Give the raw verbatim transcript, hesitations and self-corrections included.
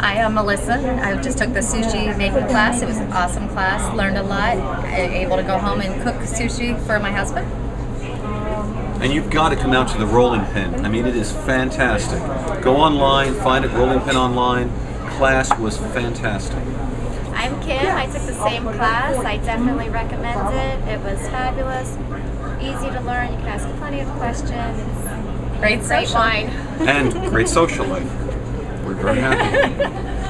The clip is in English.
I am Melissa. I just took the sushi making class. It was an awesome class. Learned a lot. I was able to go home and cook sushi for my husband. And you've got to come out to the rolling pin. I mean, it is fantastic. Go online, find it, rolling pin online. Class was fantastic. I'm Kim. I took the same class. I definitely recommend it. It was fabulous. Easy to learn. You can ask plenty of questions. Great social. Great wine. And great social life. We're very happy.